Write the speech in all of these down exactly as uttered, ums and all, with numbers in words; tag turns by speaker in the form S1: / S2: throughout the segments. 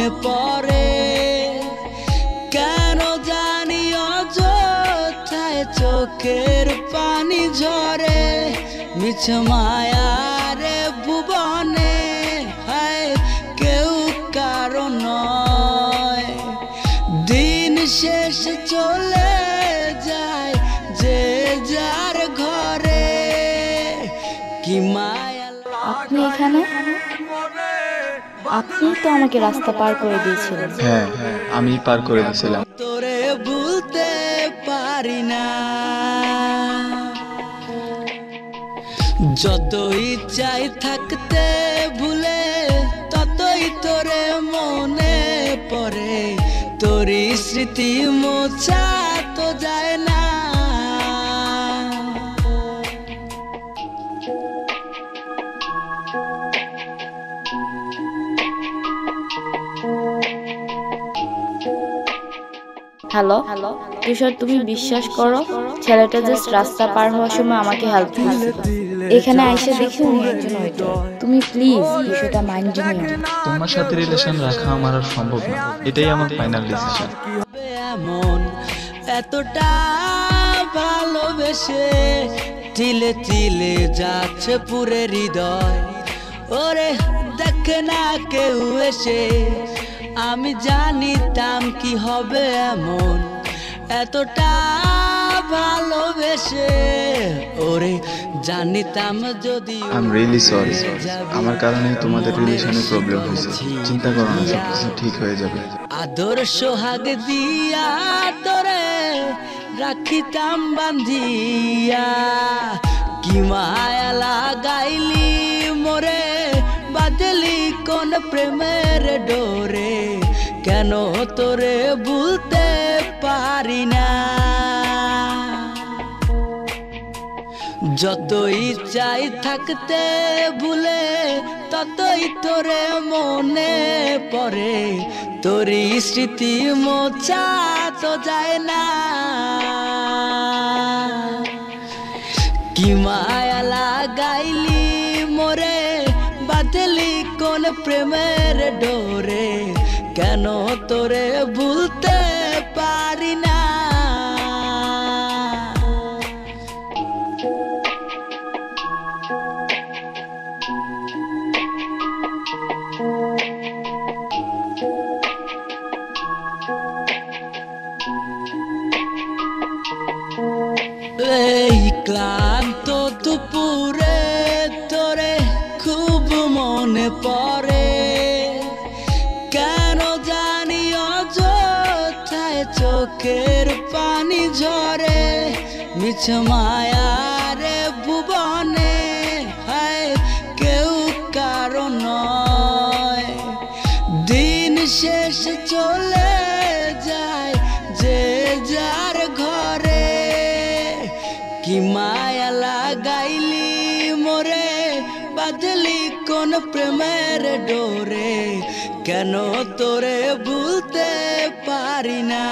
S1: মনে পড়ে কেন জানি অযথায় চোখের পানি ঝরে মিছে মায়ারে ভুবনে হায় কেউ কারো নয় দিন শেষ চলে যায় যে যার ঘরে কি মায়া।
S2: আপনি এখানে? আপনি তো আমাকে রাস্তা পার করে দিয়েছিলেন।
S3: হ্যাঁ আমি পার করে দিয়েছিলাম।
S1: তোরে ভুলতে পারি না যতই চাই থাকতে ভুলে ততই তোরে মনে পড়ে তোরই স্মৃতি মোছা তো যায় না।
S2: হ্যালো তুষার, তুমি বিশ্বাস করো ছেলেটা জাস্ট রাস্তা পার হওয়ার সময় আমাকে হেল্প করেছিল। এখানে আইসা দেখি উনি একজন ওয়েটার। তুমি প্লিজ বিষয়টা মাইন্ড নিও।
S3: তোমার সাথে রিলেশন রাখা আমার আর সম্ভব না, এটাই আমার ফাইনাল ডিসিশন।
S1: এমন এতটা ভালোবেসে তিলে তিলে যাচ্ছে পুরে হৃদয় ওরে দেখে না কেউ এসে আমি জানিতাম কি হবে এমন এতটা ভালোবেসে ওরে জানিতাম যদি
S3: আই এম রিয়েলি সরি, আমার কারণে তোমাদের রিলেশনে প্রবলেম হয়েছে। চিন্তা করো না, সবকিছু ঠিক হয়ে যাবে।
S1: আদর সোহাগ দিয়া তোরে রাখিতাম বান্ধিয়া কি মায়া লাগাইলি মোরে বাদলি কোন প্রেমের ডোরে কেন তোরে ভুলতে পারি না যতই চাই থাকতে ভুলে ততই তোরে মনে পড়ে তোরই স্মৃতি মোছা তো যায় না কি মায়া লাগাইলি মোরে বাদলি কোন প্রেমের ডোরে কেন তোরে ভুলতে পারি না এই ক্লান্ত দুপুরে তোরে খুব মনে পড়ে কেন জানি অযথায় চোখের পানি ঝরে মিছে মায়ারে ভুবনে হায় কেউ কারো নয় দিন শেষ চলে যায় যে যার ঘরে কি মায়া লাগাইলি মোরে বাদলি কোন প্রেমের ডোরে কেন তোরে ভুলতে পারি না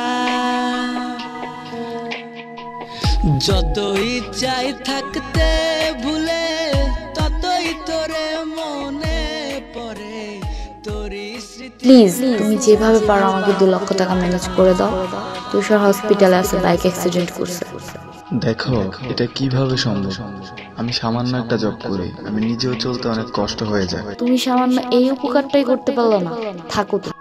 S1: যতই চাই থাকতে ভুলে ততই তোরে মনে পড়ে তোরই স্মৃতি।
S2: প্লিজ তুমি যেভাবে পারো আমাকে দু লক্ষ টাকা ম্যানেজ করে দাও। তুষার হসপিটালে আছে, বাইক অ্যাক্সিডেন্ট করছে।
S3: দেখো এটা কিভাবে সম্ভব? আমি সামান্য একটা জব করি, আমি নিজেও চলতে অনেক কষ্ট হয়ে যায়।
S2: তুমি সামান্য এই উপকারটাই করতে পারলো না? থাকো তো।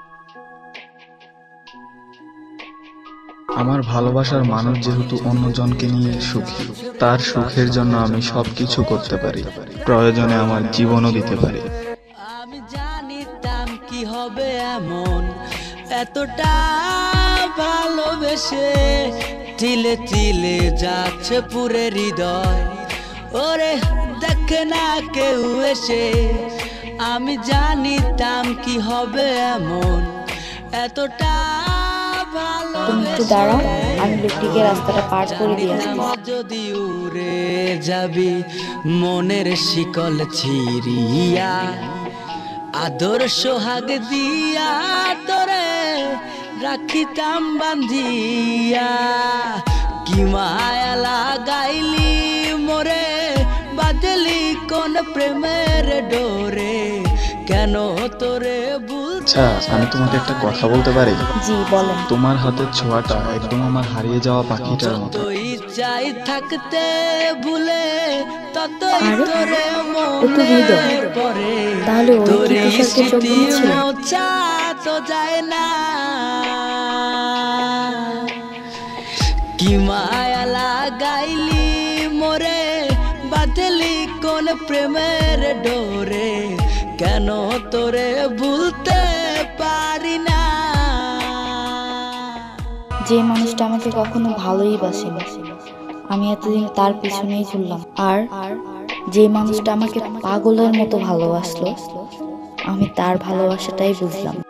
S3: আমার ভালোবাসার মানুষ যেহেতু অন্যজনকে নিয়ে সুখী, তার সুখের জন্য আমি সবকিছু করতে পারি, প্রয়োজনে আমার জীবনও দিতে পারি।
S1: আমি জানিতাম কি হবে এমন এতটা ভালোবেসে তিলে তিলে যাচ্ছে পুরে হৃদয় ওরে দেখে না কেউ এসে আমি জানিতাম কি হবে এমন এতটা
S2: তুমি একটু দাঁড়াও, আমি লোকটিকে রাস্তাটা পার করে দিয়েছি।
S1: যদি উড়ে যাবি মনের শিকল ছিড়িয়া আদর সোহাগ দিয়া তোরে রাখিতাম বান্ধিয়া কি মায়া লাগাইলি মোরে বাদলি কোন প্রেমের ডোরে কেন তোরে ভুলতে
S3: আচ্ছা, আমি তোমাকে একটা কথা বলতে পারি?
S2: জি বলেন।
S3: তোমার হাতের ছোঁয়াটা একদম আমার হারিয়ে যাওয়া পাখিটার মতো।
S1: যতই চাই থাকতে ভুলে ততই
S2: আরে,
S1: তোরে
S2: ও তো হৃদয়।
S1: মনে পড়ে।
S2: তাহলে ওই কি
S1: তোরে
S2: তুষারকে চোখ
S1: স্মৃতি
S2: বুনেছিল?
S1: মোছা তো যায় না। কি মায়া লাগাইলি মোরে, বাঁধলি কোন প্রেমের ডোরে, কেন তোরে ভুলতে পারি না।
S2: যে মানুষটা আমাকে কখনো ভালোই বাসেনি, আমি এতদিন তার পিছনেই ঘুরলাম। আর যে মানুষটা আমাকে পাগলের মতো ভালোবাসলো, আমি তার ভালোবাসাটাই বুঝলাম।